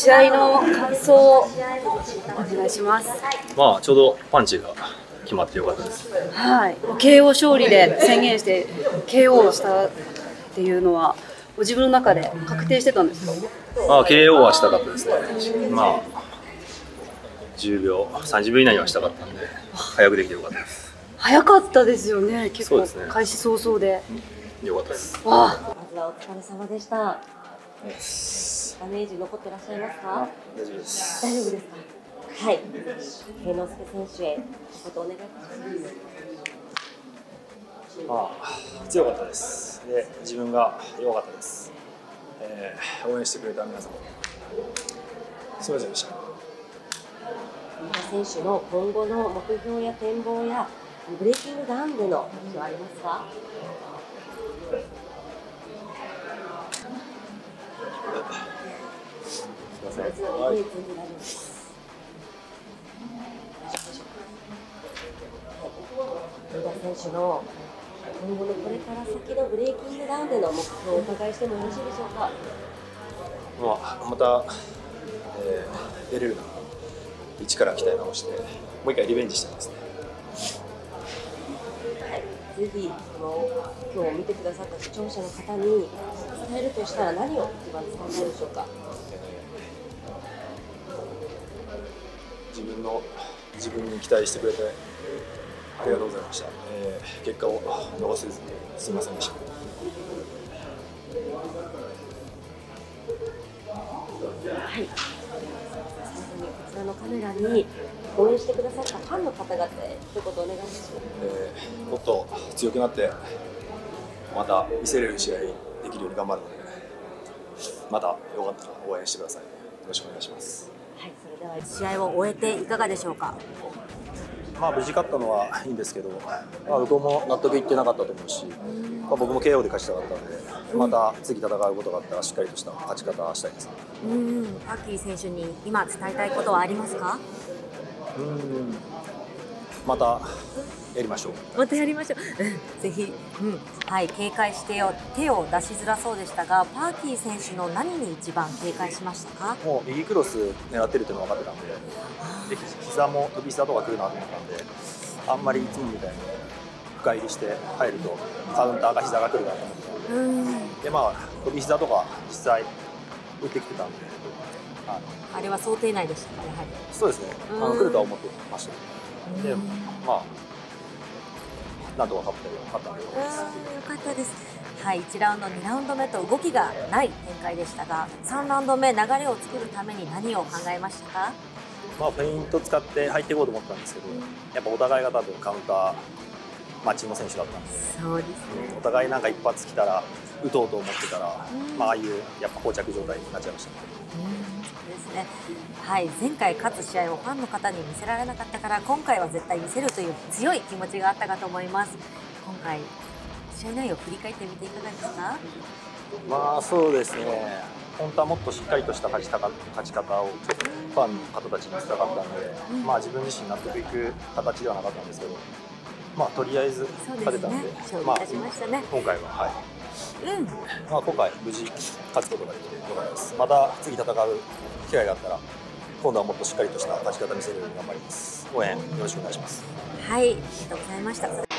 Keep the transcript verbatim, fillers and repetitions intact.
試合の感想をお願いします。 まあちょうどパンチが決まってよかったです。 はい、ケーオー 勝利で宣言して ケーオー をしたっていうのはご自分の中で確定してたんですか？ まあ ケーオー はしたかったですね。まあじゅうびょう、さんじゅうびょう以内にはしたかったんで早くできてよかったです。 早かったですよね。結構、 ね、 開始早々でよかったです。 まずはお疲れ様でした。ダメージ残ってらっしゃいますか？ 大丈夫です。 大丈夫ですか？はい。慶之介選手へ一言お願いいたします。 まあ強かったです。で自分が弱かったです。えー、応援してくれた皆さんすみませんでした。 選手の今後の目標や展望やブレイキングダウンでの話はありますか？ すみません。 はい。上田選手の今後のこれから先のブレイキングダウンでの目標をお伺いしてもよろしいでしょうか？ まあまた、えー、出れるなら一から鍛え直してもう一回リベンジしたいですね。 はい、ぜひこの今日見てくださった視聴者の方に伝えるとしたら何を一番伝えたいでしょうか？ 自分の自分に期待してくれてありがとうございました。えー、結果を残せずすみませんでした。 はい、こちらのカメラに応援してくださったファンの方々へ一言お願いします。 えー、もっと強くなってまた見せれる試合できるように頑張るので、またよかったら応援してください。よろしくお願いします。 はい、それでは試合を終えていかがでしょうか？ まあ無事勝ったのはいいんですけど、まあ、向こうも納得いってなかったと思うし、まあ、僕も ケーオー で勝ちたかったので、また次戦うことがあったらしっかりとした勝ち方したいです。 うん、パッキー選手に今伝えたいことはありますか？ うん、またやりましょう。 またやりましょう。ぜひ、うん、はい、警戒してよ。手を出しづらそうでしたが、パーキー選手の何に一番警戒しましたか？ もう右クロス狙ってるっていうのは分かってたんで、で膝も飛び膝とか来るなと思ったんで、あんまりいつもみたいに深入りして入るとカウンターが膝が来るなと思ってたんで、でまあ飛び膝とか実際打ってきてたんで、 あのあれは想定内でしたかね。はい、 そうですね。あの来るとは思ってました。で、まあ。なんとか勝ったんでよかったです。はい、いちラウンド、にラウンド目と動きがない展開でしたが、さんラウンド目流れを作るために何を考えましたか？ まあフェイント使って入っていこうと思ったんですけど、やっぱお互いが多分カウンター待ちの選手だったんで、 そうですね。 お互いなんか一発来たら打とうと思ってたら、まあああいうやっぱ膠着状態になっちゃいましたね。 ですね。はい、前回勝つ試合をファンの方に見せられなかったから、今回は絶対見せるという強い気持ちがあったかと思います。今回試合内容を振り返ってみていかがですか？ まあそうですね。本当はもっとしっかりとした勝ちたか勝ち方をファンの方たちに見せたかったので、うん、まあ自分自身納得いく形ではなかったんですけど、まあとりあえず勝てたので、まあ今回ははい。うん、まあ今回無事勝つことができてよかったです。また次戦う機会があったら今度はもっとしっかりとした勝ち方見せるように頑張ります。応援よろしくお願いします。 はい、ありがとうございました。